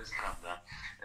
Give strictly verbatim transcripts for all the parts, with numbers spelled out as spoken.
jest prawda.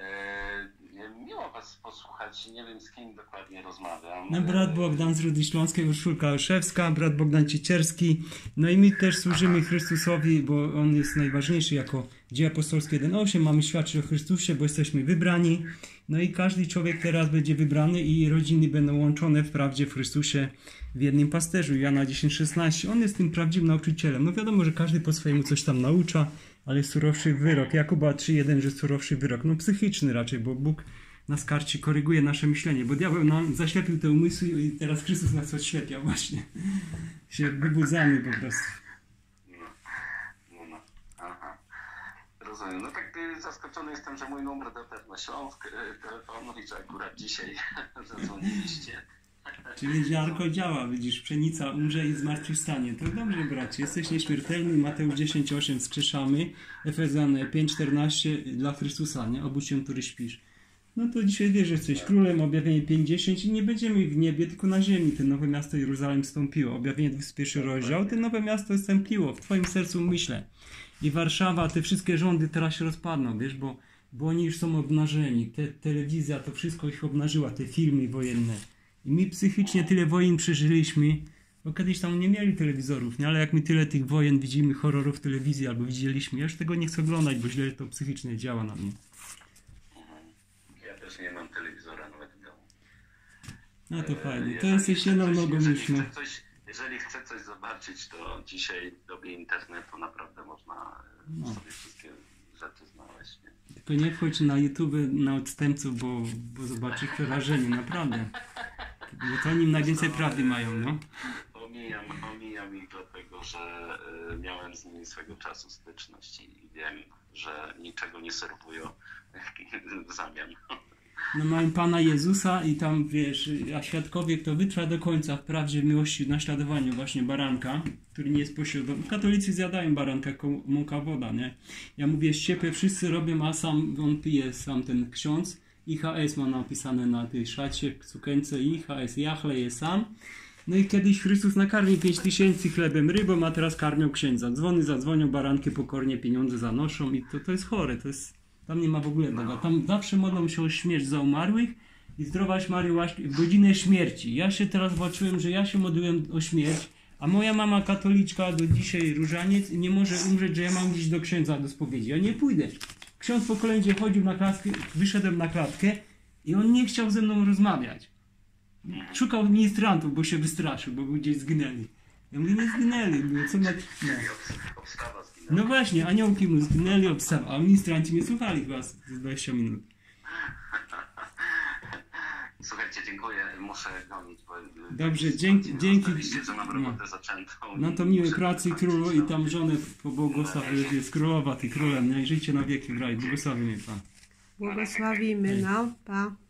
E, miło was posłuchać, nie wiem z kim dokładnie rozmawiam. No, brat Bogdan z Rudy Śląskiej, Urszulka Olszewska, brat Bogdan Ciecierski. No i my też służymy Chrystusowi, bo On jest najważniejszy jako Dzieje Apostolskie jeden osiem. Mamy świadczyć o Chrystusie, bo jesteśmy wybrani. No i każdy człowiek teraz będzie wybrany i rodziny będą łączone w prawdzie w Chrystusie w jednym pasterzu. Jana dziesięć szesnaście. On jest tym prawdziwym nauczycielem. No wiadomo, że każdy po swojemu coś tam naucza, ale surowszy wyrok. Jakuba trzy jeden, że surowszy wyrok. No psychiczny raczej, bo Bóg nas karci, koryguje nasze myślenie, bo diabeł nam zaślepił te umysły i teraz Chrystus nas odślepia właśnie. Się wybudzamy po prostu. No, no, no. Aha. Rozumiem. No tak zaskoczony jestem, że mój numer dotarł na Śląsk telefonu i że akurat dzisiaj zadzwoniliście. Czyli ziarko działa, widzisz, pszenica umrze i zmartwychwstanie. To dobrze, bracie, jesteś nieśmiertelny. Mateusz dziesięć osiem skrzeszamy, Efezjan pięć czternaście dla Chrystusa, nie? Obudź się, który śpisz. No to dzisiaj wiesz, że jesteś królem, objawienie pięć dziesięć i nie będziemy w niebie, tylko na ziemi. Te nowe miasto Jeruzalem wstąpiło. Objawienie dwudziesty pierwszy rozdział, te nowe miasto wstąpiło w twoim sercu, myślę. I Warszawa, te wszystkie rządy teraz się rozpadną, wiesz, bo, bo oni już są obnażeni. Te, telewizja, to wszystko ich obnażyła, te filmy wojenne. I my psychicznie tyle wojen przeżyliśmy, bo kiedyś tam nie mieli telewizorów, nie? Ale jak my tyle tych wojen widzimy, horrorów w telewizji albo widzieliśmy, ja już tego nie chcę oglądać, bo źle to psychicznie działa na mnie. Ja też nie mam telewizora nawet w domu. No to fajnie, to Jeżeli jesteś chcę jedną coś- nogą jeżeli już, no. chcę coś- Jeżeli chcę coś zobaczyć, to dzisiaj w dobie internetu naprawdę można e, No. sobie wszystkie rzeczy znaleźć. Nie? Tylko nie wchodź na YouTube na odstępców, bo, bo zobaczysz przerażenie, naprawdę. Bo to oni najwięcej prawdy mają, no. Omijam, omijam ich dlatego, że e, miałem z nimi swego czasu styczność i wiem, że niczego nie serwują w zamian. No mają Pana Jezusa i tam, wiesz, a świadkowie, kto wytrwa do końca w prawdzie, w miłości, naśladowaniu właśnie baranka, który nie jest pośrednią. Katolicy zjadają baranka, jako mąka woda, nie? Ja mówię, ściepę wszyscy robią, a sam on pije, sam ten ksiądz. I H S ma napisane na tej szacie, cukence I H S, ja chleję sam. No i kiedyś Chrystus nakarmił pięć tysięcy chlebem, rybą, a teraz karmią księdza. Dzwony zadzwonią, baranki pokornie pieniądze zanoszą i to, to jest chore, to jest... Tam nie ma w ogóle Boga. Tam zawsze modlą się o śmierć za umarłych i zdrowaś Maryjo łaski w godzinę śmierci. Ja się teraz zobaczyłem, że ja się modliłem o śmierć, a moja mama katoliczka do dzisiaj różaniec nie może umrzeć, że ja mam iść do księdza do spowiedzi. Ja nie pójdę. Ksiądz po kolędzie chodził na klatkę, wyszedłem na klatkę i on nie chciał ze mną rozmawiać. Szukał ministrantów, bo się wystraszył, bo gdzieś zginęli. Ja mówię, nie zginęli. Mówię, co ma... no. Obstawa zginęła. no właśnie, aniołki mu zginęli, obstawa, a ministranci mnie słuchali chyba z dwadzieścia minut. Słuchajcie, dziękuję, muszę gonić. Bo Dobrze, dzięki, dzięki. Zostaliście, że mam robotę zaczętą. No to i miłej muszę pracy kończyć, królu i no. tam żonę pobłogosław, jest królowa, ty królem, nie? I żyjcie na wieki w raju, błogosławi mnie Pan. Błogosławimy, no, pa.